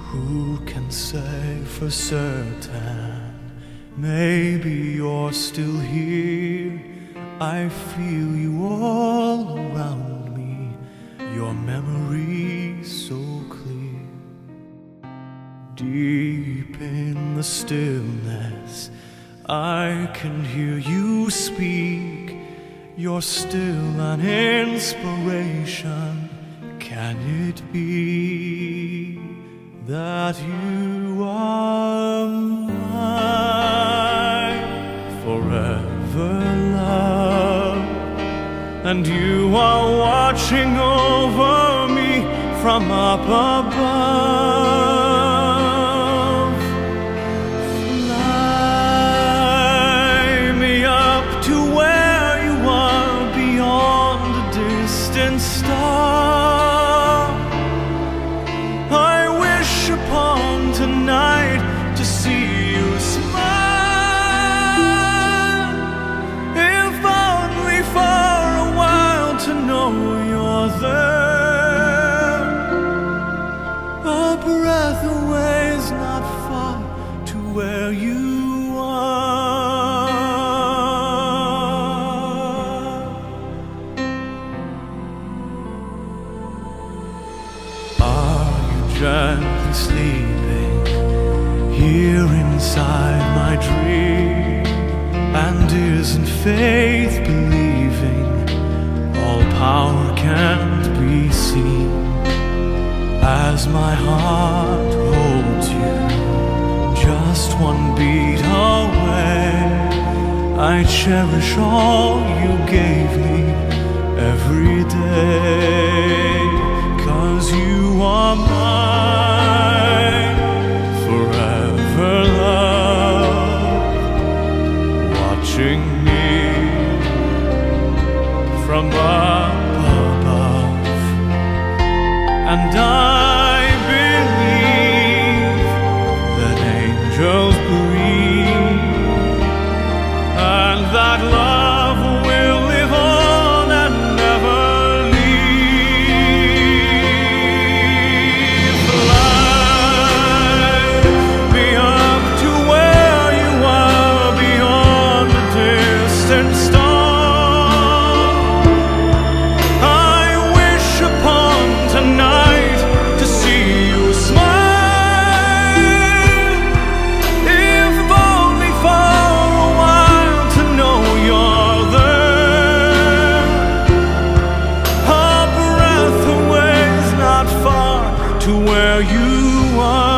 Who can say for certain? Maybe you're still here. I feel you all around me, your memory so clear. Deep in the stillness, I can hear you speak. You're still an inspiration. Can it be that you are mine forever, love? And you are watching over me from up above. Fly me up to where you are, beyond a distant star. I wish upon tonight to see you smile, if only for a while to know you're there. A breath away is not far to where you gently sleeping here inside my dream? And isn't faith believing all power can't be seen? As my heart holds you just one beat away, I cherish all you gave me every day. 'Cause you are mine forever, love, watching me from up above. And I believe that angels breathe, and that love will live on and never leave. Fly me up to where you are, beyond the distant star. I wish upon tonight to see you smile, if only for a while to know you're there. A breath away is not far to where you are.